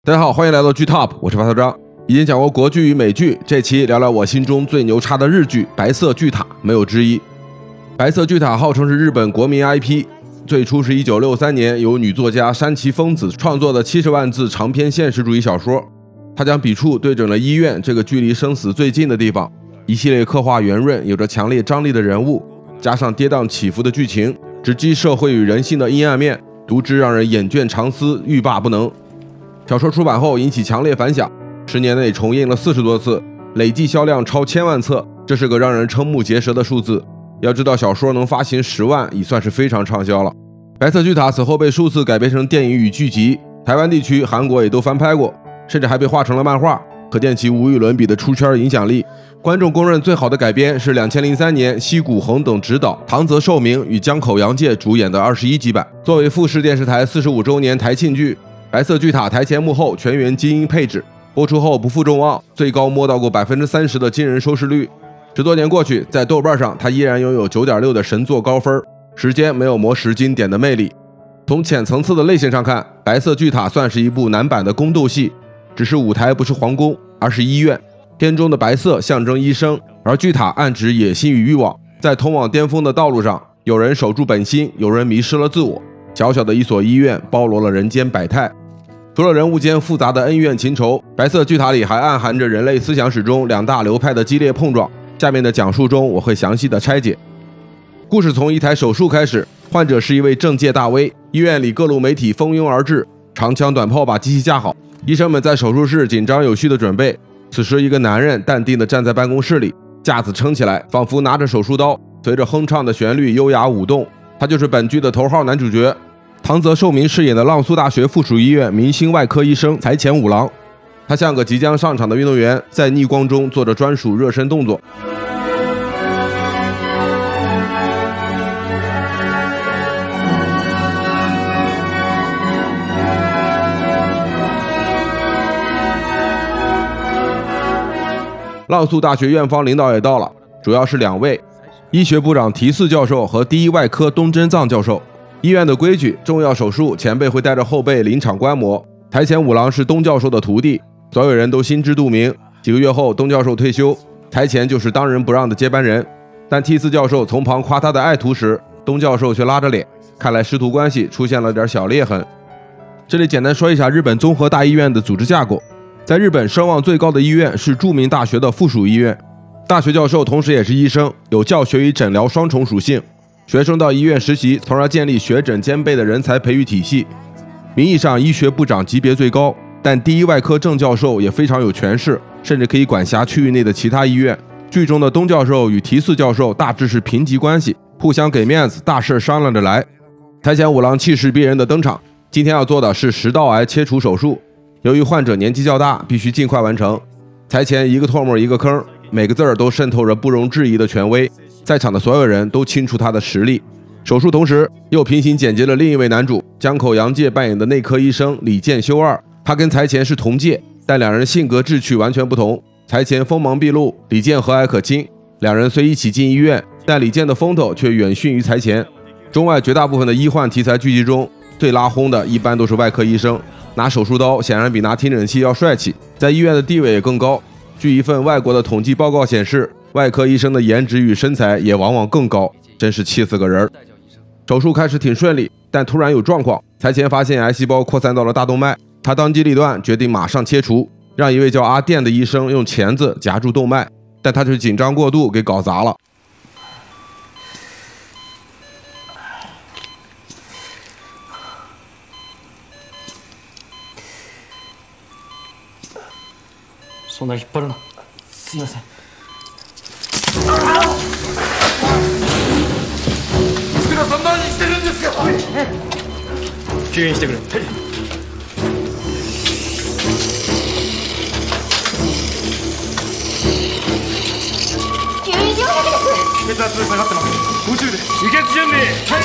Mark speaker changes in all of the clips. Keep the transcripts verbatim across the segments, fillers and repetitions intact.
Speaker 1: 大家好，欢迎来到剧 Top， 我是发条章。已经讲过国剧与美剧，这期聊聊我心中最牛叉的日剧《白色巨塔》，没有之一。《白色巨塔》号称是日本国民 I P， 最初是一九六三年由女作家山崎丰子创作的七十万字长篇现实主义小说。他将笔触对准了医院这个距离生死最近的地方，一系列刻画圆润、有着强烈张力的人物，加上跌宕起伏的剧情，直击社会与人性的阴暗面，读之让人眼倦长思，欲罢不能。小说出版后引起强烈反响，十年内重印了四十多次，累计销量超千万册，这是个让人瞠目结舌的数字。要知道小说能发行十万已算是非常畅销了。白色巨塔此后被数次改编成电影与剧集，台湾地区、韩国也都翻拍过，甚至还被画成了漫画，可见其无与伦比的出圈影响力。观众公认最好的改编是二零零三年西谷宏等执导，唐泽寿明与江口洋介主演的二十一集版。作为富士电视台四十五周年台庆剧，白色巨塔台前幕后全员精英配置，播出后不负众望，最高摸到过 百分之三十 的惊人收视率。十多年过去，在豆瓣上它依然拥有 九点六 的神作高分，时间没有磨蚀经典的魅力。从浅层次的类型上看，白色巨塔算是一部男版的宫斗戏，只是舞台不是皇宫，而是医院。片中的白色象征医生，而巨塔暗指野心与欲望。在通往巅峰的道路上，有人守住本心，有人迷失了自我。小小的一所医院包罗了人间百态。除了人物间复杂的恩怨情仇，白色巨塔里还暗含着人类思想史中两大流派的激烈碰撞。下面的讲述中我会详细的拆解。故事从一台手术开始，患者是一位政界大 V， 医院里各路媒体蜂拥而至，长枪短炮把机器架好，医生们在手术室紧张有序的准备。此时一个男人淡定地站在办公室里，架子撑起来，仿佛拿着手术刀，随着哼唱的旋律优雅舞动。他就是本剧的头号男主角，唐泽寿明饰演的浪速大学附属医院明星外科医生柴前五郎。他像个即将上场的运动员，在逆光中做着专属热身动作。浪速大学院方领导也到了，主要是两位，医学部长提四教授和第一外科东真藏教授。医院的规矩，重要手术前辈会带着后辈临场观摩。台前五郎是东教授的徒弟，所有人都心知肚明。几个月后，东教授退休，台前就是当仁不让的接班人。但T四教授从旁夸他的爱徒时，东教授却拉着脸，看来师徒关系出现了点小裂痕。这里简单说一下日本综合大医院的组织架构。在日本声望最高的医院是著名大学的附属医院，大学教授同时也是医生，有教学与诊疗双重属性。学生到医院实习，从而建立学诊兼备的人才培育体系。名义上医学部长级别最高，但第一外科正教授也非常有权势，甚至可以管辖区域内的其他医院。剧中的东教授与提四教授大致是平级关系，互相给面子，大事商量着来。台前五郎气势逼人的登场，今天要做的是食道癌切除手术。由于患者年纪较大，必须尽快完成。台前一个唾沫一个坑，每个字儿都渗透着不容置疑的权威，在场的所有人都清楚他的实力。手术同时又平行剪接了另一位男主江口洋介扮演的内科医生李健修二，他跟台前是同届，但两人性格志趣完全不同。台前锋芒毕露，李健和蔼可亲，两人虽一起进医院，但李健的风头却远逊于台前。中外绝大部分的医患题材剧集中，最拉轰的一般都是外科医生，拿手术刀显然比拿听诊器要帅气，在医院的地位也更高。据一份外国的统计报告显示，外科医生的颜值与身材也往往更高，真是气死个人。手术开始挺顺利，但突然有状况，台前发现癌细胞扩散到了大动脉，他当机立断决定马上切除，让一位叫阿电的医生用钳子夹住动脉，但他却紧张过度给搞砸了。
Speaker 2: そんな引っ張るな。すいません。福田さん何してるんですか。吸引してくれ。はい。吸引量だけです。血圧下がってます。空中で輸血準備。はい。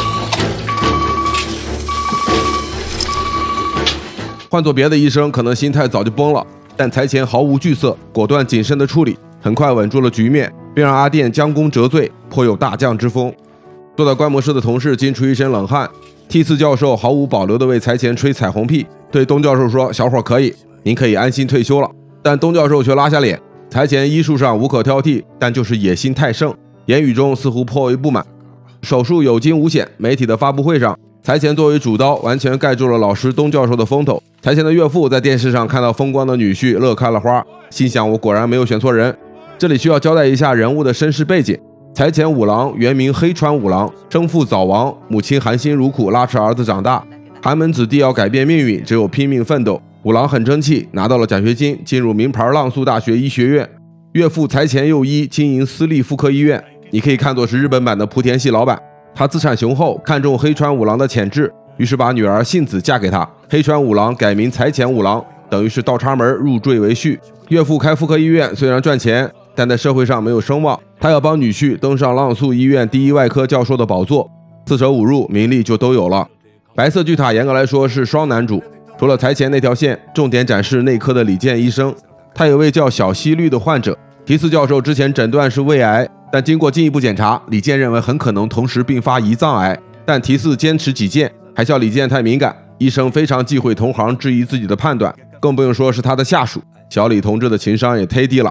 Speaker 1: 换做别的医生，可能心态早就崩了。但台前毫无惧色，果断谨慎的处理，很快稳住了局面，并让阿电将功折罪，颇有大将之风。坐在观摩室的同事惊出一身冷汗，T 四教授毫无保留地为台前吹彩虹屁， 对东教授说：“小伙可以，您可以安心退休了。”但东教授却拉下脸，财前医术上无可挑剔，但就是野心太盛，言语中似乎颇为不满。手术有惊无险，媒体的发布会上，财前作为主刀，完全盖住了老师东教授的风头。财前的岳父在电视上看到风光的女婿，乐开了花，心想：我果然没有选错人。这里需要交代一下人物的身世背景。财前五郎原名黑川五郎，生父早亡，母亲含辛茹苦拉扯儿子长大。寒门子弟要改变命运，只有拼命奋斗。五郎很争气，拿到了奖学金，进入名牌浪速大学医学院。岳父财前佑一经营私立妇科医院，你可以看作是日本版的莆田系老板。他资产雄厚，看中黑川五郎的潜质，于是把女儿幸子嫁给他。黑川五郎改名财前五郎，等于是倒插门入赘为婿。岳父开妇科医院虽然赚钱，但在社会上没有声望，他要帮女婿登上浪速医院第一外科教授的宝座，四舍五入名利就都有了。白色巨塔严格来说是双男主，除了财前那条线，重点展示内科的李健医生。他有位叫小西绿的患者，提斯教授之前诊断是胃癌，但经过进一步检查，李健认为很可能同时并发胰脏癌，但提斯坚持己见，还笑李健太敏感。医生非常忌讳同行质疑自己的判断，更不用说是他的下属。小李同志的情商也忒低了。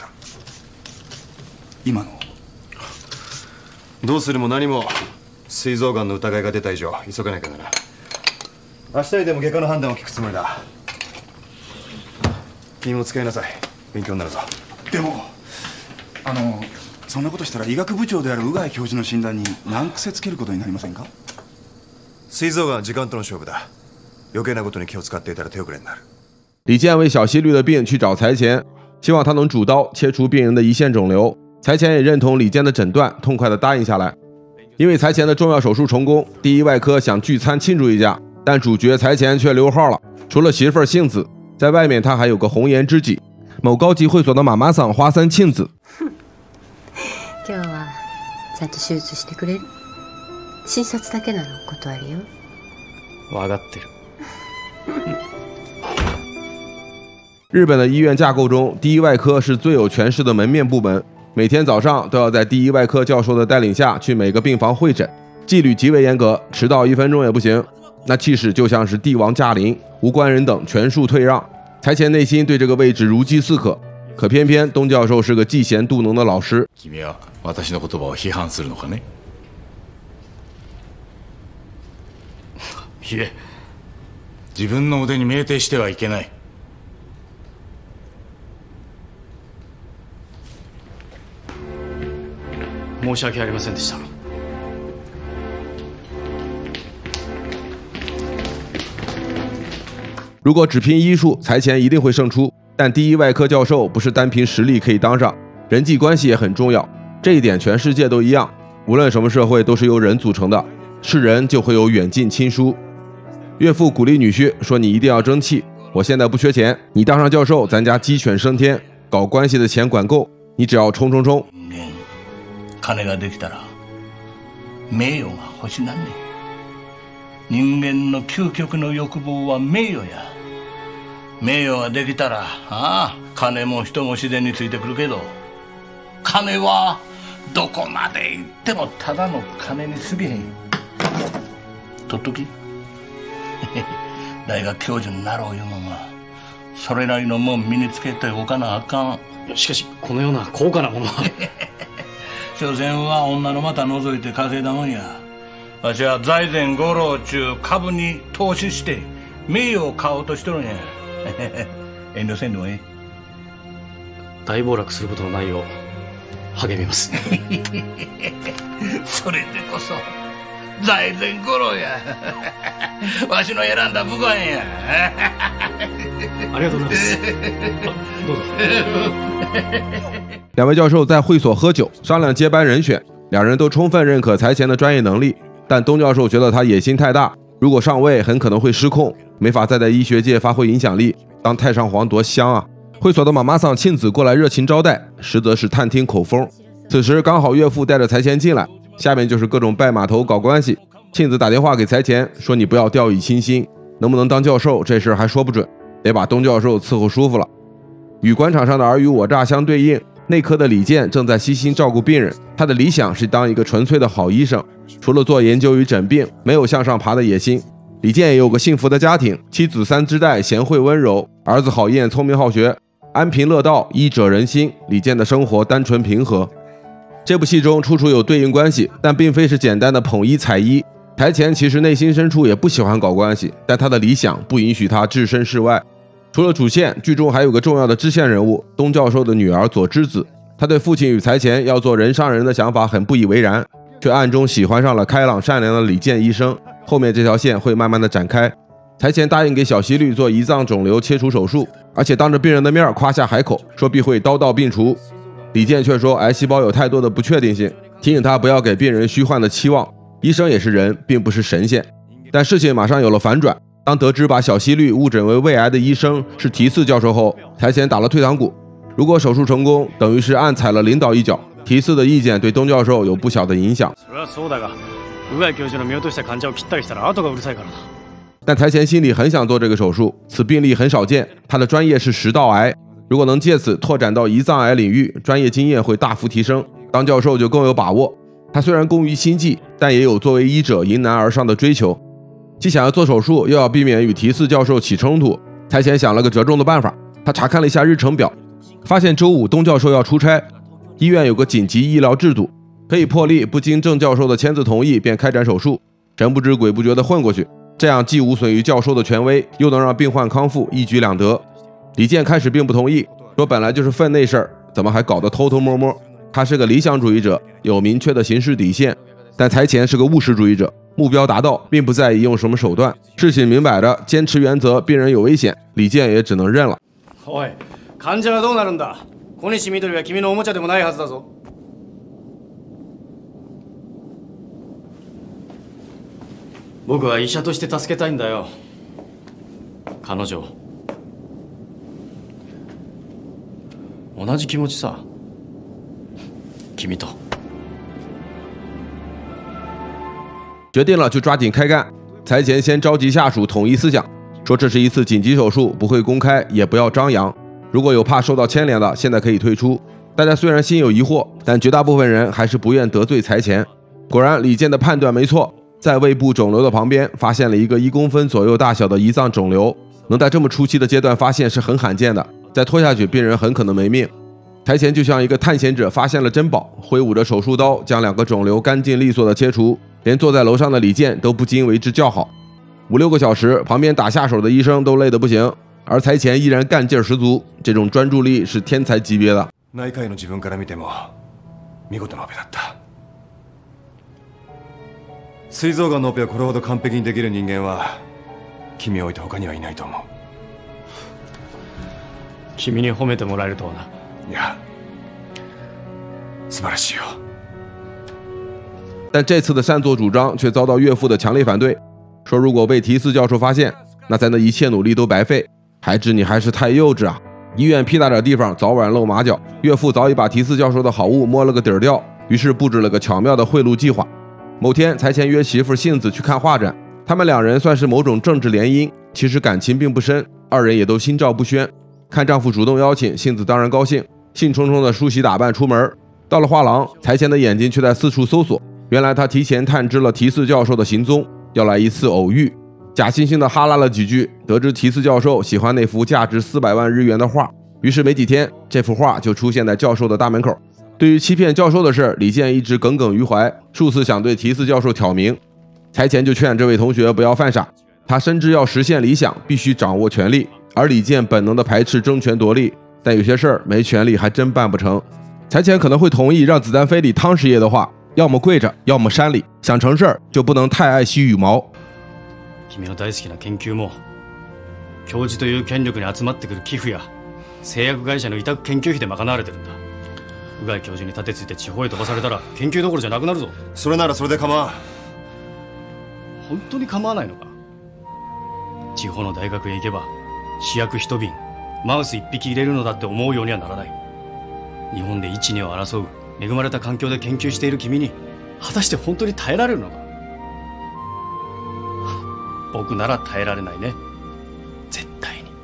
Speaker 3: 今のどうするも何も膵臓がんの疑いが出た以上急がなきゃなら。明日にでも外科の判断を聞くつもりだ。君も使いなさい。勉強になるぞ。
Speaker 4: でもあのそんなことしたら医学部長である宇貝教授の診断に難癖つけることになりませんか？
Speaker 3: 膵臓がんは時間との勝負だ。余計なことに気を使っていたら手遅れになる。
Speaker 1: 李健为小西绿的病去找财前，希望他能主刀切除病人的胰腺肿瘤。财前也认同李健的诊断，痛快地答应下来。因为财前的重要手术成功，第一外科想聚餐庆祝一下，但主角财前却溜号了。除了媳妇儿幸子，在外面他还有个红颜知己，某高级会所的妈妈桑花三庆子。
Speaker 5: 今日はちゃんと手術してくれる？診察だけならお断りよ。
Speaker 6: 分かってる。
Speaker 1: 日本的医院架构中，第一外科是最有权势的门面部门，每天早上都要在第一外科教授的带领下去每个病房会诊，纪律极为严格，迟到一分钟也不行。那气势就像是帝王驾临，无关人等全数退让。财前内心对这个位置如饥似渴，可偏偏东教授是个嫉贤妒能的老师。
Speaker 7: 君は私の言葉を批判するのかね？いえ、自分の腕に酩酊してはいけない。
Speaker 6: 申し訳ありませんでした。
Speaker 1: 如果只拼医术，财前一定会胜出。但第一外科教授不是单凭实力可以当上，人际关系也很重要。这一点全世界都一样，无论什么社会都是由人组成的，是人就会有远近亲疏。岳父鼓励女婿说：“你一定要争气，我现在不缺钱，你当上教授，咱家鸡犬升天，搞关系的钱管够，你只要冲冲冲。”
Speaker 8: 金ができたら名誉が欲しなんねん。人間の究極の欲望は名誉や。名誉ができたら、ああ、金も人も自然についてくるけど、金はどこまで行ってもただの金に過ぎへん。とっとき大学教授になろういうのはそれなりのもん身につけておかなあかん。
Speaker 6: しかしこのような高価なものは
Speaker 8: 所詮は女の股覗いて稼いだもんや。わしは財前五郎中株に投資して名誉を買おうとしとるんや。遠慮せんでもええ。
Speaker 6: 大暴落することのないよう励みます。
Speaker 8: それでこそ財前五郎や。わしの選んだ武官や。
Speaker 6: ありがとうございます。どうぞ。
Speaker 1: 两位教授在会所喝酒，商量接班人选。两人都充分认可财前的专业能力，但东教授觉得他野心太大，如果上位很可能会失控，没法再在医学界发挥影响力。当太上皇多香啊！会所的妈妈桑庆子过来热情招待，实则是探听口风。此时刚好岳父带着财前进来，下面就是各种拜码头搞关系。庆子打电话给财前说：“你不要掉以轻心，能不能当教授这事还说不准，得把东教授伺候舒服了。”与官场上的尔虞我诈相对应，内科的李健正在悉心照顾病人，他的理想是当一个纯粹的好医生，除了做研究与诊病，没有向上爬的野心。 李健也有个幸福的家庭，妻子三枝代贤惠温柔，儿子郝彦聪明好学，安贫乐道，医者仁心。李健的生活单纯平和。这部戏中处处有对应关系，但并非是简单的捧一踩一。台前其实内心深处也不喜欢搞关系，但他的理想不允许他置身事外。除了主线，剧中还有个重要的支线人物，东教授的女儿佐知子。他对父亲与财前要做人上人的想法很不以为然，却暗中喜欢上了开朗善良的李健医生。后面这条线会慢慢的展开。财前答应给小西律做胰脏肿瘤切除手术，而且当着病人的面夸下海口，说必会刀刀并除。李健却说癌细胞有太多的不确定性，提醒他不要给病人虚幻的期望，医生也是人，并不是神仙。但事情马上有了反转，当得知把小西律误诊为胃癌的医生是提次教授后，财前打了退堂鼓。如果手术成功，等于是暗踩了领导一脚。提次的意见对东教授有不小的影响。但财前心里很想做这个手术，此病例很少见，他的专业是食道癌，如果能借此拓展到胰脏癌领域，专业经验会大幅提升，当教授就更有把握。他虽然工于心计，但也有作为医者迎难而上的追求，既想要做手术，又要避免与提次教授起冲突。财前想了个折中的办法，他查看了一下日程表，发现周五东教授要出差，医院有个紧急医疗制度，可以破例不经郑教授的签字同意便开展手术，神不知鬼不觉地混过去，这样既无损于教授的权威，又能让病患康复，一举两得。李健开始并不同意，说本来就是分内事儿，怎么还搞得偷偷摸摸。他是个理想主义者，有明确的行事底线，但财前是个务实主义者，目标达到并不在意用什么手段，事情明摆着，坚持原则，病人有危险，李健也只能认了。
Speaker 6: おい、患者はどうなるんだ。小西みどりは君のおもちゃでもないはずだぞ。僕は医者として助けたいんだよ。彼女同じ気持ちさ。君と。
Speaker 1: 决定了就抓紧开干。财前先召集下属统一思想，说这是一次紧急手术，不会公开，也不要张扬。如果有怕受到牵连的，现在可以退出。大家虽然心有疑惑，但绝大部分人还是不愿得罪财前。果然，李健的判断没错，在胃部肿瘤的旁边发现了一个一公分左右大小的胰脏肿瘤，能在这么初期的阶段发现是很罕见的，再拖下去，病人很可能没命。财前就像一个探险者发现了珍宝，挥舞着手术刀将两个肿瘤干净利索的切除，连坐在楼上的李健都不禁为之叫好。五六个小时，旁边打下手的医生都累得不行，而财前依然干劲十足，这种专注力是天才級别的。
Speaker 3: 内科医の自分から見ても見事なオペだった。膵臓がんのオペをこれほど完璧にできる人間は君を置いて他にはいないと思う。
Speaker 6: 君に褒めてもらえるとはな。
Speaker 3: いや、素晴らしいよ。
Speaker 1: 但这次的擅作主张却遭到岳父的强烈反对，说如果被提斯教授发现，那咱的一切努力都白费。孩子，你还是太幼稚啊！医院屁大点地方，早晚露马脚。岳父早已把提斯教授的好物摸了个底儿掉，于是布置了个巧妙的贿赂计划。某天，财前约媳妇杏子去看画展，他们两人算是某种政治联姻，其实感情并不深，二人也都心照不宣。看丈夫主动邀请，杏子当然高兴，兴冲冲的梳洗打扮出门。到了画廊，财前的眼睛却在四处搜索，原来他提前探知了提斯教授的行踪，要来一次偶遇。假惺惺的哈拉了几句，得知提斯教授喜欢那幅价值四百万日元的画，于是没几天，这幅画就出现在教授的大门口。对于欺骗教授的事，李健一直耿耿于怀，数次想对提斯教授挑明。财前就劝这位同学不要犯傻，他深知要实现理想必须掌握权力，而李健本能的排斥争权夺利，但有些事儿没权力还真办不成。财前可能会同意让子弹飞里汤师爷的话，要么跪着，要么山里，想成事儿就不能太爱惜羽毛。
Speaker 6: 君の大好きな研究も教授という権力に集まってくる寄付や製薬会社の委託研究費で賄われてるんだ。宇貝教授に立てついて地方へ飛ばされたら研究どころじゃなくなるぞ。
Speaker 3: それならそれで構わん。
Speaker 6: 本当に構わないのか。地方の大学へ行けば試薬一瓶マウス一匹入れるのだって思うようにはならない。日本で一二を争う恵まれた環境で研究している君に果たして本当に耐えられるのか。僕なら耐えられないね。絶対に。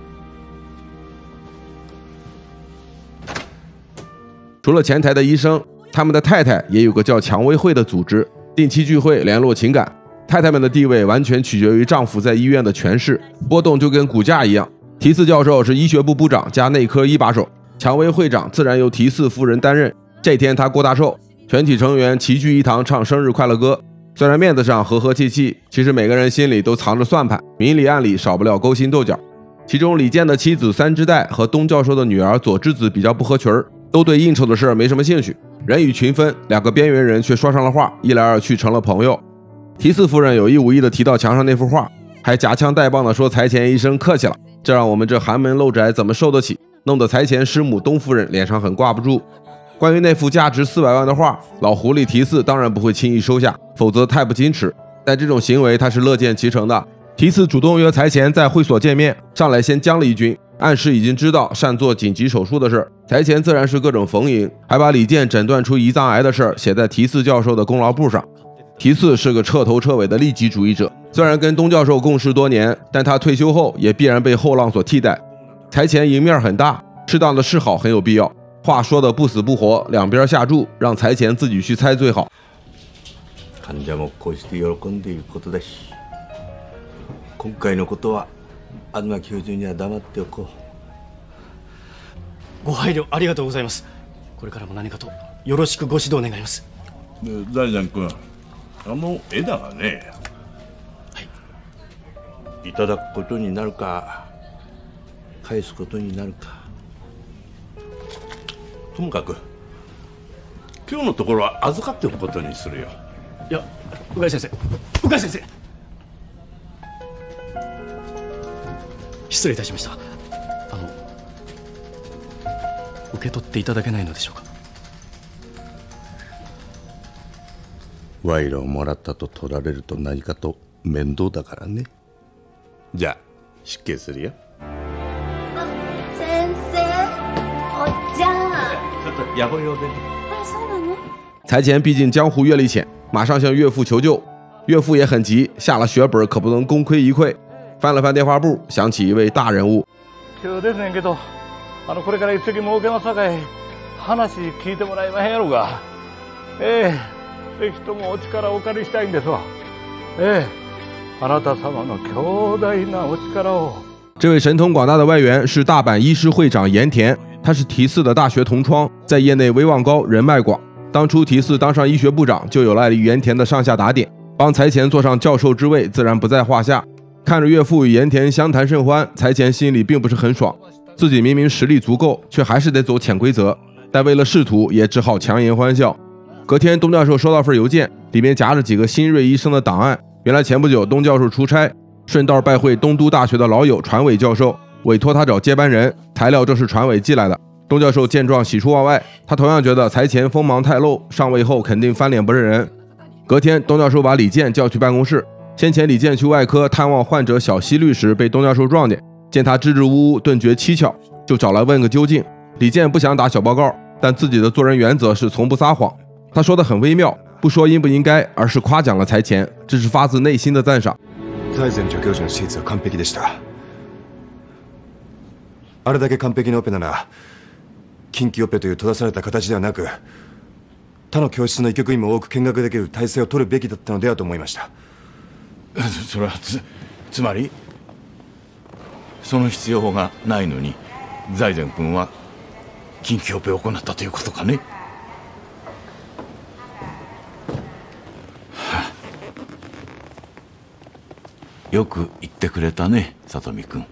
Speaker 1: 除了前台的医生，他们的太太也有个叫蔷薇会的组织，定期聚会联络情感。 太太们的地位完全取决于丈夫在医院的权势，波动就跟股价一样。提斯教授是医学部部长加内科一把手，蔷薇会长自然由提斯夫人担任。这天他过大寿，全体成员齐聚一堂唱生日快乐歌。虽然面子上和和气气，其实每个人心里都藏着算盘，明里暗里少不了勾心斗角。其中李健的妻子三之代和东教授的女儿佐之子比较不合群儿，都对应酬的事没什么兴趣。人以群分，两个边缘人却说上了话，一来二去成了朋友。提斯夫人有意无意地提到墙上那幅画，还夹枪带棒地说财前医生客气了，这让我们这寒门陋宅怎么受得起，弄得财前师母东夫人脸上很挂不住。关于那幅价值四百万的画，老狐狸提斯当然不会轻易收下，否则太不矜持。但这种行为他是乐见其成的。提斯主动约财前在会所见面，上来先将了一军，暗示已经知道擅做紧急手术的事。财前自然是各种逢迎，还把李健诊断出胰脏癌的事写在提斯教授的功劳簿上。提斯是个彻头彻尾的利己主义者，虽然跟东教授共事多年，但他退休后也必然被后浪所替代。财前赢面很大，适当的示好很有必要。话说的不死不活，两边下注，让财前自己去猜最好。
Speaker 9: 患者もこうして喜んでいることだし、今回のことは東教授には黙っておこう。
Speaker 6: ご配慮ありがとうございます。これからも何かとよろしくご指導願います。
Speaker 10: 財前君、あの絵だがね、
Speaker 9: はい、いただくことになるか返すことになるか、ともかく今日のところは預かっておくことにするよ。
Speaker 6: いや、鵜飼先生、鵜飼先生、失礼いたしました。あの受け取っていただけないのでしょうか。
Speaker 9: 賄賂をもらったと取られると何かと面倒だからね。じゃあ失敬するよ。
Speaker 11: 先生、お茶。
Speaker 9: ちょっと野暮用でね。
Speaker 11: あ、そうなの？
Speaker 1: 财前毕竟江湖阅历浅，马上向岳父求救。岳父也很急，下了血本可不能功亏一篑。翻了翻电话簿，想起一位大人物。
Speaker 12: 今日ですねんけど、あのこれから一席設けますさかい、話聞いてもらえまへんやろが。ええ、ぜひともお力をお借りしたいんですわ。ええ、あなた様の強大なお力を。
Speaker 1: 这位神通广大的外援是大阪医师会长盐田，他是提斯的大学同窗，在业内威望高，人脉广。当初提斯当上医学部长，就有赖于盐田的上下打点，帮财前坐上教授之位，自然不在话下。看着岳父与盐田相谈甚欢，财前心里并不是很爽，自己明明实力足够，却还是得走潜规则，但为了仕途，也只好强颜欢笑。隔天，东教授收到份邮件，里面夹着几个新锐医生的档案。原来前不久东教授出差，顺道拜会东都大学的老友传伟教授，委托他找接班人，材料正是传伟寄来的。东教授见状喜出望外，他同样觉得财前锋芒太露，上位后肯定翻脸不认人。隔天，东教授把李健叫去办公室。先前李健去外科探望患者小西律时被东教授撞见，见他支支吾吾，顿觉蹊跷，就找来问个究竟。李健不想打小报告，但自己的做人原则是从不撒谎。他说得很微妙，不说应不应该，而是夸奖了财前，这是发自内心的赞赏。
Speaker 3: 財前助教授の手術は完璧でした。あれだけ完璧なオペなら緊急オペという閉ざされた形ではなく、他の教室の医局員も多く見学できる体制を取るべきだったのではと思いました。
Speaker 7: それはつつまりその必要がないのに財前君は緊急オペを行ったということかね。はあ、よく言ってくれたね、里見君。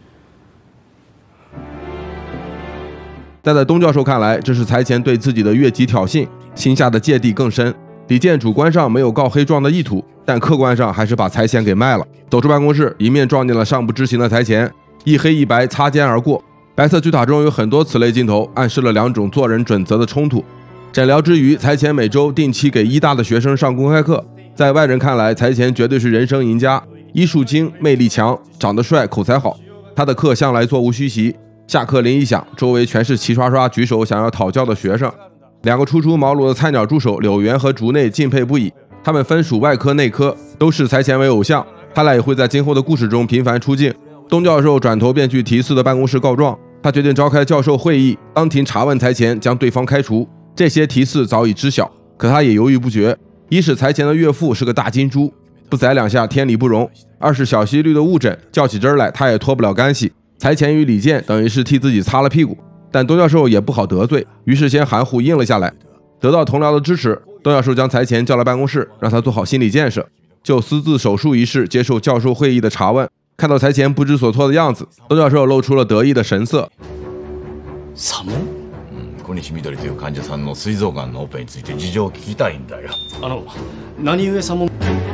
Speaker 1: 但在东教授看来，这是财前对自己的越级挑衅，心下的芥蒂更深。李健主观上没有告黑状的意图，但客观上还是把财前给卖了。走出办公室，迎面撞见了尚不知情的财前，一黑一白擦肩而过。白色巨塔中有很多此类镜头，暗示了两种做人准则的冲突。诊疗之余，财前每周定期给医大的学生上公开课，在外人看来，财前绝对是人生赢家，医术精，魅力强，长得帅，口才好。他的课向来座无虚席，下课铃一响，周围全是齐刷刷举手想要讨教的学生。两个初出茅庐的菜鸟助手柳原和竹内敬佩不已，他们分属外科内科，都视财前为偶像，他俩也会在今后的故事中频繁出镜。东教授转头便去提斯的办公室告状，他决定召开教授会议，当庭查问财前，将对方开除。这些提斯早已知晓，可他也犹豫不决。一是财前的岳父是个大金猪， 不宰两下天理不容。二是小息率的误诊，较起真来他也脱不了干系。财前与李健等于是替自己擦了屁股，但东教授也不好得罪，于是先含糊应了下来。得到同僚的支持，东教授将财前叫来办公室，让他做好心理建设，就私自手术一事接受教授会议的查问。看到财前不知所措的样子，东教授露出了得意的神色。
Speaker 7: 左門、うん、小西みどりという患者さんの膵臓がんのオペについて事情を聞きたいんだよ。
Speaker 6: あの何故左門。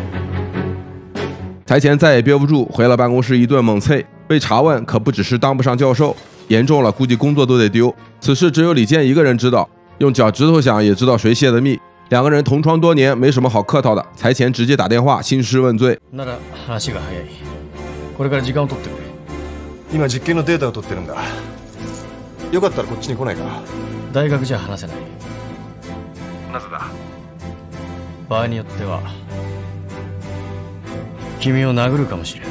Speaker 1: 财前再也憋不住，回了办公室一顿猛啐。被查问可不只是当不上教授，严重了估计工作都得丢。此事只有李健一个人知道，用脚趾头想也知道谁泄的密。两个人同窗多年，没什么好客套的。财前直接打電話兴师问罪。
Speaker 6: なら話が早い。これから時間を取ってくれ。
Speaker 3: 今実験のデータを取ってるんだ。よかったらこっちに来ないか。
Speaker 6: 大学じゃ話せない。
Speaker 3: なぜだ。
Speaker 6: 場合によっては君を殴るかもしれん。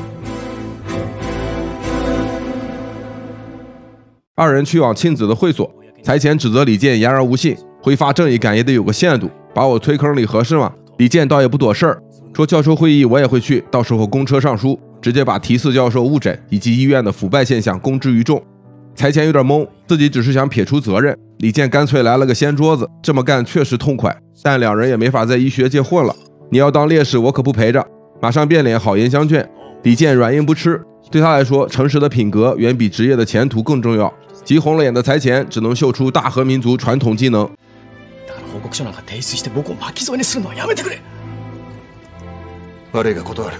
Speaker 1: 二人去往庆子的会所，财前指责李健言而无信，挥发正义感也得有个限度，把我推坑里合适吗？李健倒也不躲事儿，说教授会议我也会去，到时候公车上书，直接把提四教授误诊以及医院的腐败现象公之于众。财前有点懵，自己只是想撇除责任，李健干脆来了个掀桌子，这么干确实痛快，但两人也没法在医学界混了。你要当烈士，我可不陪着。马上变脸，好言相劝。李健软硬不吃，对他来说，诚实的品格远比职业的前途更重要。急红了眼的财前只能秀出大和民族传统技能。
Speaker 6: だから報告書なんか提出して僕を巻き添えにするのはやめてくれ。
Speaker 3: 悪いが断る。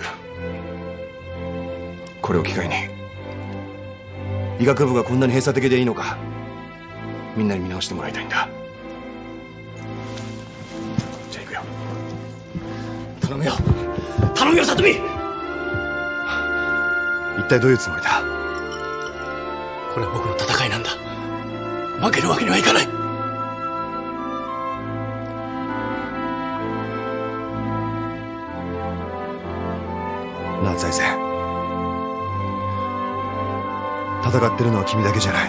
Speaker 3: これを機会に医学部がこんなに閉鎖的でいいのか、みんなに見直してもらいたいんだ。じゃあ行くよ。
Speaker 6: 頼むよ頼むよ里見。
Speaker 3: 一体どういうつもりだ。
Speaker 6: これは僕の戦いなんだ。負けるわけにはいかない。
Speaker 3: なあ財前、戦ってるのは君だけじゃない。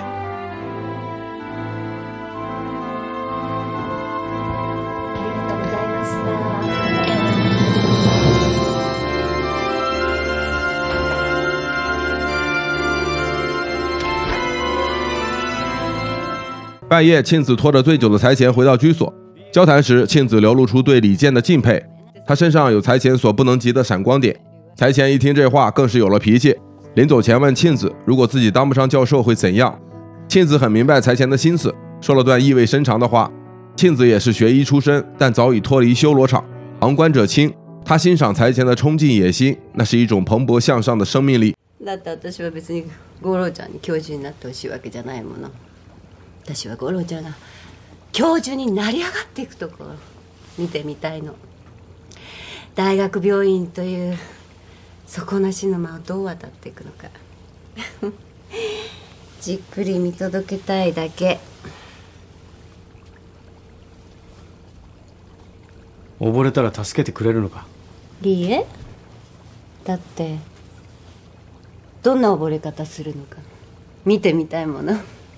Speaker 1: 半夜，庆子拖着醉酒的财前回到居所，交谈时，庆子流露出对李健的敬佩，他身上有财前所不能及的闪光点。财前一听这话，更是有了脾气，临走前问庆子，如果自己当不上教授会怎样？庆子很明白财前的心思，说了段意味深长的话。庆子也是学医出身，但早已脱离修罗场，旁观者清。他欣赏财前的冲劲野心，那是一种蓬勃向上的生命力。
Speaker 5: だって私は別に五郎ちゃんに教授になってほしいわけじゃないもの。私は五郎ちゃんが教授になり上がっていくところ見てみたいの。大学病院という底なし沼をどう渡っていくのかじっくり見届けたいだけ。
Speaker 6: 溺れたら助けてくれるのか。
Speaker 5: いいえ、だってどんな溺れ方するのか見てみたいもの。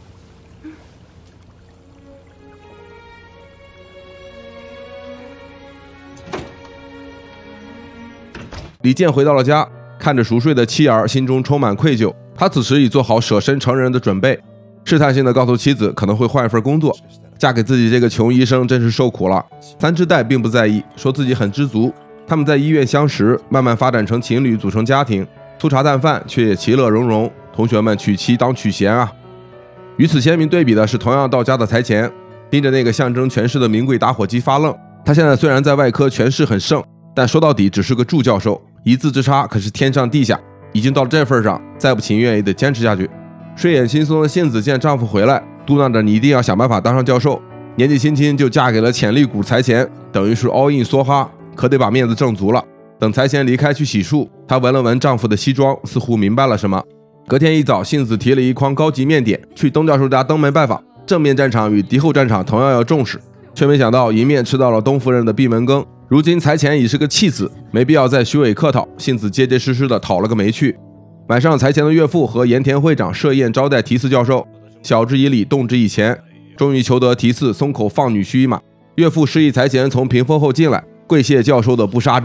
Speaker 1: 李健回到了家，看着熟睡的妻儿，心中充满愧疚。他此时已做好舍身成仁的准备，试探性的告诉妻子可能会换一份工作，嫁给自己这个穷医生真是受苦了。三枝代并不在意，说自己很知足。他们在医院相识，慢慢发展成情侣，组成家庭，粗茶淡饭，却也其乐融融。同学们娶妻当娶贤啊！与此鲜明对比的是，同样到家的财前，盯着那个象征权势的名贵打火机发愣。他现在虽然在外科权势很盛，但说到底只是个助教授，一字之差可是天上地下。已经到了这份上，再不情愿也得坚持下去。睡眼惺忪的幸子见丈夫回来，嘟囔着你一定要想办法当上教授。年纪轻轻就嫁给了潜力股财前，等于是 all in 梭哈，可得把面子挣足了。等财前离开去洗漱，她闻了闻丈夫的西装，似乎明白了什么。隔天一早，幸子提了一筐高级面点去东教授家登门拜访。正面战场与敌后战场同样要重视，却没想到迎面吃到了东夫人的闭门羹。如今财前已是个弃子，没必要再虚伪客套，幸子结结实实的讨了个没趣。晚上，财前的岳父和盐田会长设宴招待提四教授，晓之以理，动之以钱，终于求得提四松口放女婿一马。岳父示意财前从屏风后进来，跪谢教授的不杀之恩，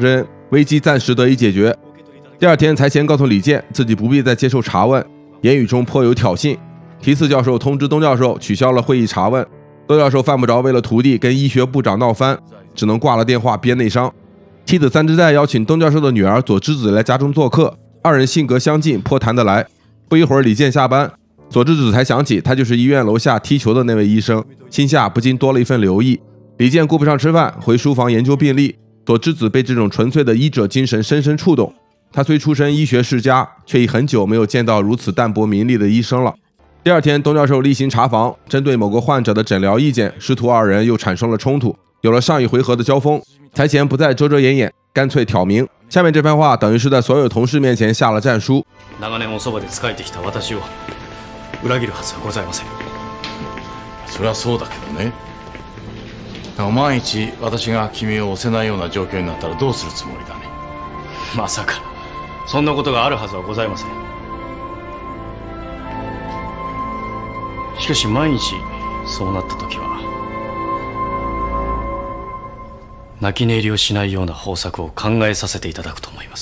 Speaker 1: 危机暂时得以解决。第二天，财前告诉李健自己不必再接受查问，言语中颇有挑衅。提次教授通知东教授取消了会议查问，东教授犯不着为了徒弟跟医学部长闹翻，只能挂了电话憋内伤。妻子三之代邀请东教授的女儿佐之子来家中做客，二人性格相近，颇谈得来。不一会儿，李健下班，佐之子才想起他就是医院楼下踢球的那位医生，心下不禁多了一份留意。李健顾不上吃饭，回书房研究病历。佐之子被这种纯粹的医者精神深深触动。他虽出身医学世家，却已很久没有见到如此淡泊名利的医生了。第二天，东教授例行查房，针对某个患者的诊疗意见，师徒二人又产生了冲突。有了上一回合的交锋，财前不再遮遮掩掩，干脆挑明。下面这番话等于是在所有同事面前下了战书。
Speaker 6: 長年おそばで仕えてきた私を裏切るはずはございません。
Speaker 7: それはそうだけどね。万一私が君を押せないような状況になったらどうするつもりだね。
Speaker 6: まさかそんなことがあるはずはございません。しかし万一そうなった時は泣き寝入りをしないような方策を考えさせていただくと思います。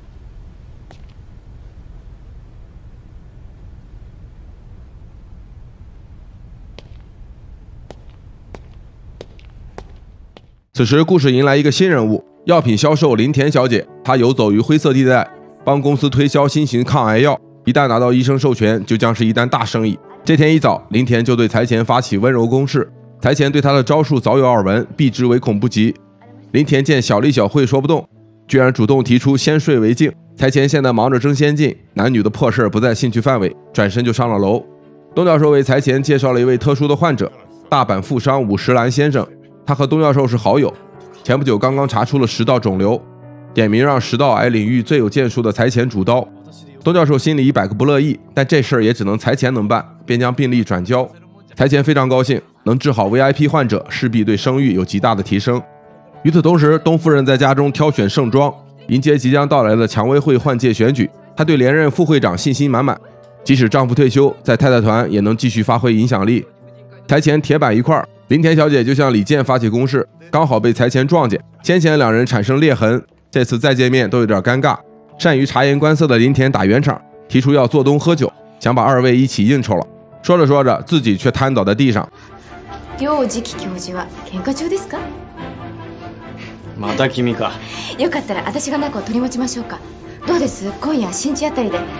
Speaker 1: 此时故事迎来一个新人物，药品销售林田小姐。她游走于灰色地带，帮公司推销新型抗癌药，一旦拿到医生授权，就将是一单大生意。这天一早，林田就对财前发起温柔攻势。财前对他的招数早有耳闻，避之唯恐不及。林田见小利小惠说不动，居然主动提出先睡为敬。财前现在忙着争先进，男女的破事不在兴趣范围，转身就上了楼。东教授为财前介绍了一位特殊的患者，大阪富商武石兰先生。他和东教授是好友，前不久刚刚查出了食道肿瘤，点名让食道癌领域最有建树的财前主刀。东教授心里一百个不乐意，但这事儿也只能财前能办，便将病历转交。财前非常高兴，能治好 V I P 患者，势必对声誉有极大的提升。与此同时，东夫人在家中挑选盛装，迎接即将到来的蔷薇会换届选举。她对连任副会长信心满满，即使丈夫退休，在太太团也能继续发挥影响力。财前铁板一块，林田小姐就向李健发起攻势，刚好被财前撞见，先前两人产生裂痕，这次再见面都有点尴尬。善于察言观色的林田打圆场，提出要做东喝酒，想把二位一起应酬了。说着说着，自己却瘫倒在地上。
Speaker 11: 両次期教授は喧嘩中ですか？
Speaker 6: また君か。
Speaker 11: よかったら私が中を取り持ちましょうか。どうです？今夜新地あたりで。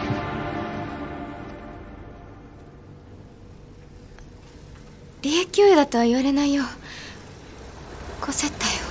Speaker 11: 利益給与だとは言われないよ。ご接待を。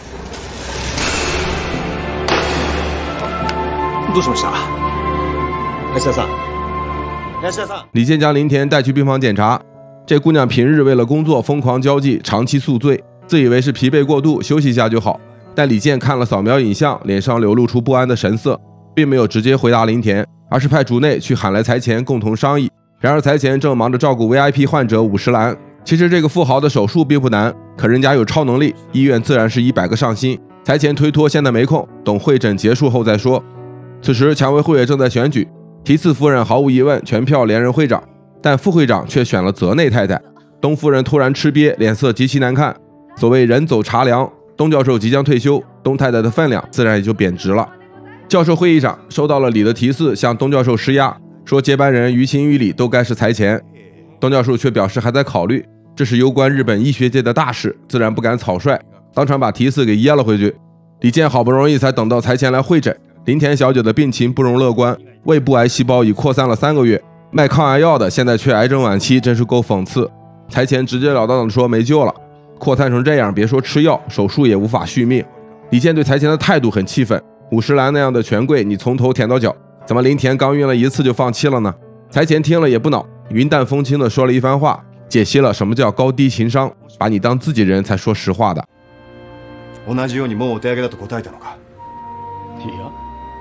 Speaker 13: どうしました？林田さん。林田さん。
Speaker 1: 李健将林田带去病房检查，这姑娘平日为了工作疯狂交际，长期宿醉，自以为是疲惫过度，休息一下就好。但李健看了扫描影像，脸上流露出不安的神色，并没有直接回答林田，而是派主内去喊来财前共同商议。然而财前正忙着照顾 V I P 患者武石兰。其实这个富豪的手术并不难，可人家有超能力，医院自然是一百个上心。财前推脱现在没空，等会诊结束后再说。此时蔷薇会也正在选举，提次夫人毫无疑问全票连任会长，但副会长却选了泽内太太。东夫人突然吃瘪，脸色极其难看。所谓人走茶凉，东教授即将退休，东太太的分量自然也就贬值了。教授会议上收到了李的提次，向东教授施压，说接班人于情于理都该是财前。东教授却表示还在考虑，这是攸关日本医学界的大事，自然不敢草率，当场把提次给噎了回去。李健好不容易才等到财前来会诊，林田小姐的病情不容乐观，胃部癌细胞已扩散了三个月，卖抗癌药的现在却癌症晚期，真是够讽刺。财前直截了当地说没救了，扩散成这样，别说吃药，手术也无法续命。李健对财前的态度很气愤，武石兰那样的权贵，你从头舔到脚，怎么林田刚晕了一次就放弃了呢？财前听了也不恼，云淡风轻地说了一番话，解析了什么叫高低情商，把你当自己人才说实话的。
Speaker 3: 同じようにもうお手上げだと答えたのか？
Speaker 6: いや、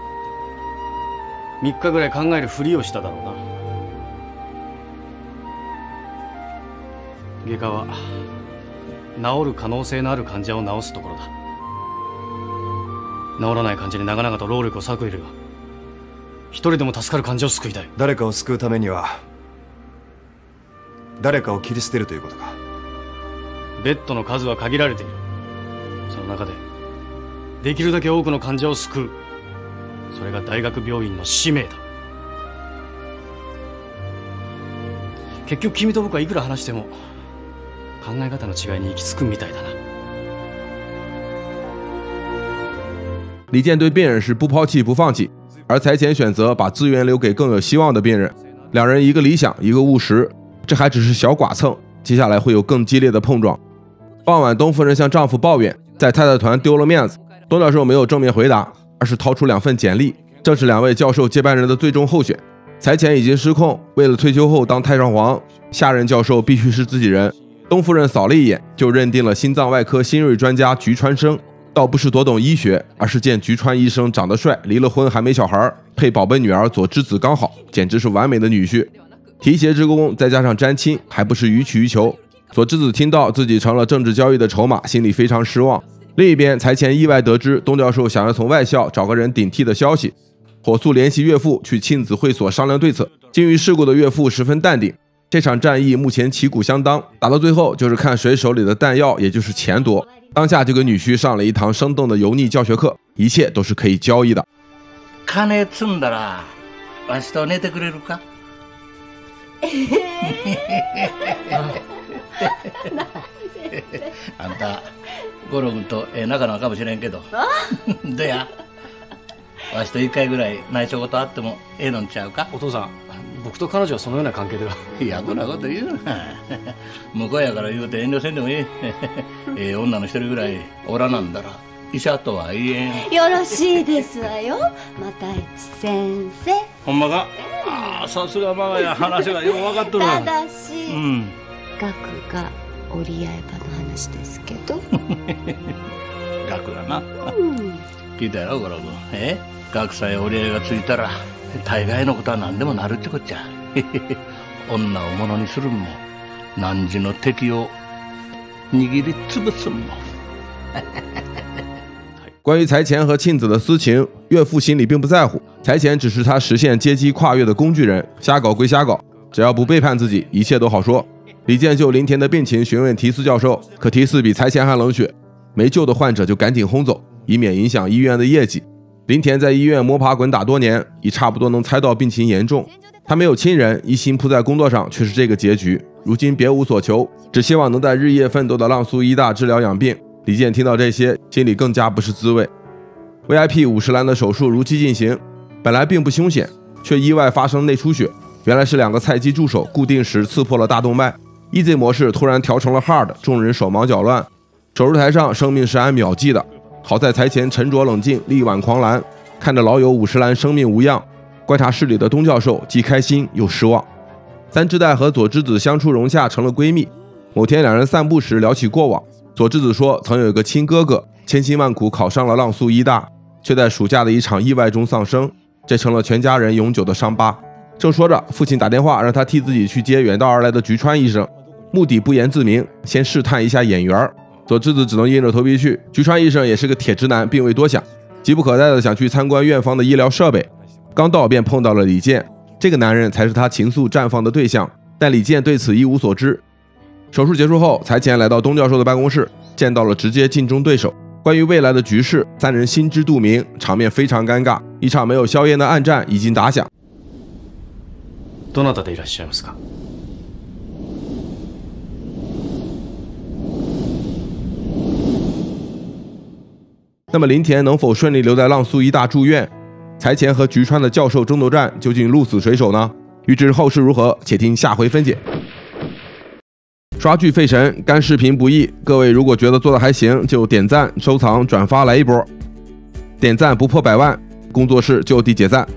Speaker 6: みっかぐらい考えるふりをしただろうな。外科は治る可能性のある患者を治すところだ。治らない患者に長々と労力を割くいるが、一人でも助かる患者を救いたい。
Speaker 3: 誰かを救うためには誰かを切り捨てるということか。
Speaker 6: ベッドの数は限られている。その中でできるだけ多くの患者を救う。それが大学病院の使命だ。結局君と僕はいくら話しても考え方の違いに行き着くみたいだな。
Speaker 1: 李健对病人是不抛弃不放弃，而财前选择把资源留给更有希望的病人。两人一个理想，一个务实，这还只是小剐蹭，接下来会有更激烈的碰撞。傍晚，东夫人向丈夫抱怨，在太太团丢了面子。东教授没有正面回答，而是掏出两份简历，正是两位教授接班人的最终候选。财前已经失控，为了退休后当太上皇，下任教授必须是自己人。东夫人扫了一眼，就认定了心脏外科新锐专家菊川生。倒不是多懂医学，而是见菊川医生长得帅，离了婚还没小孩，配宝贝女儿佐之子刚好，简直是完美的女婿。提携之功再加上沾亲，还不是予取予求。佐之子听到自己成了政治交易的筹码，心里非常失望。另一边，财前意外得知东教授想要从外校找个人顶替的消息，火速联系岳父去亲子会所商量对策。经历事故的岳父十分淡定，这场战役目前旗鼓相当，打到最后就是看谁手里的弹药，也就是钱多。当下就给女婿上了一堂生动的油腻教学课，一切都是可以交易的。
Speaker 8: 金積んだら明日寝てくれるか？あんたゴロ君とええ仲なのかもしれんけど、どうや？わしと一回ぐらい内緒事あってもええのんちゃうか？
Speaker 6: お父さん、僕と彼女はそのような関係では。
Speaker 8: いや、こんなこと言うな。向こうやから言うて遠慮せんでもいい。ええ女の一人ぐらいおらなんだら医者とは言えん。
Speaker 5: よろしいですわよ、又市先生。
Speaker 8: ほんまか？ああ、さすがママや、話がよう分かっとる。
Speaker 5: ただし、
Speaker 8: うん、
Speaker 5: 額が折り合えばの話ですけど。
Speaker 8: 額だな。
Speaker 5: うん、
Speaker 8: 聞いたやろ、五郎君。え？額さえ折り合いがついたら大概のことは何でもなるってこっちゃ。女をものにするんも、汝の敵を握りつぶすんも。
Speaker 1: 关于财前和庆子的私情，岳父心里并不在乎，财前只是他实现阶级跨越的工具人，瞎搞归瞎搞，只要不背叛自己，一切都好说。李健就林田的病情询问提斯教授，可提斯比财前还冷血，没救的患者就赶紧轰走，以免影响医院的业绩。林田在医院摸爬滚打多年，已差不多能猜到病情严重。他没有亲人，一心扑在工作上，却是这个结局。如今别无所求，只希望能在日夜奋斗的浪速医大治疗养病。李健听到这些，心里更加不是滋味。V I P 五十岚的手术如期进行，本来并不凶险，却意外发生内出血。原来是两个菜鸡助手固定时刺破了大动脉。Easy 模式突然调成了 Hard， 众人手忙脚乱。手术台上生命是按秒计的。好在财前沉着冷静，力挽狂澜，看着老友五十岚生命无恙，观察室里的东教授既开心又失望。三之代和佐之子相处融洽，成了闺蜜。某天两人散步时聊起过往，佐之子说曾有一个亲哥哥千辛万苦考上了浪速医大，却在暑假的一场意外中丧生，这成了全家人永久的伤疤。正说着，父亲打电话让他替自己去接远道而来的菊川医生，目的不言自明，先试探一下眼缘。佐之子只能硬着头皮去。菊川医生也是个铁直男，并未多想，急不可待的想去参观院方的医疗设备。刚到便碰到了李健，这个男人才是他情愫绽放的对象，但李健对此一无所知。手术结束后，财前来到东教授的办公室，见到了直接竞争对手。关于未来的局势，三人心知肚明，场面非常尴尬。一场没有硝烟的暗战已经打响。
Speaker 6: どなたでいらっしゃいますか？
Speaker 1: 那么林田能否顺利留在浪速医大住院？财前和菊川的教授争夺战究竟鹿死谁手呢？欲知后事如何，且听下回分解。刷剧费神，干视频不易，各位如果觉得做的还行，就点赞、收藏、转发来一波。点赞不破百万，工作室就地解散。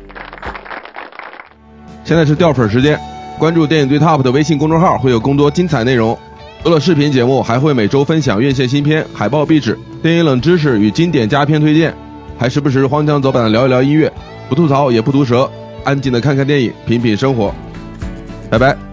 Speaker 1: 现在是掉粉时间，关注电影对 Top 的微信公众号，会有更多精彩内容。除了视频节目，还会每周分享院线新片、海报壁纸、电影冷知识与经典佳片推荐，还时不时荒腔走板的聊一聊音乐，不吐槽也不毒舌，安静的看看电影，品品生活。拜拜。